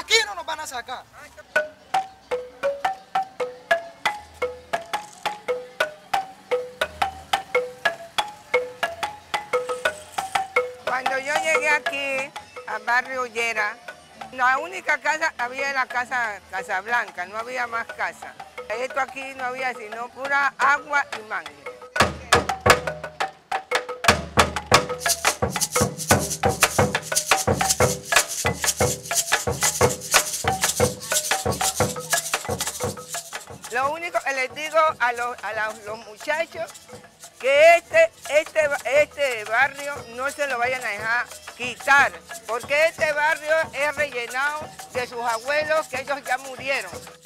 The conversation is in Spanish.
aquí no nos van a sacar. Cuando yo llegué aquí, al barrio Llera, la única casa había la casa Casablanca, no había más casa. Esto aquí no había sino pura agua y mangue. Lo único que les digo a los muchachos, que este barrio no se lo vayan a dejar quitar, porque este barrio es rellenado de sus abuelos que ellos ya murieron.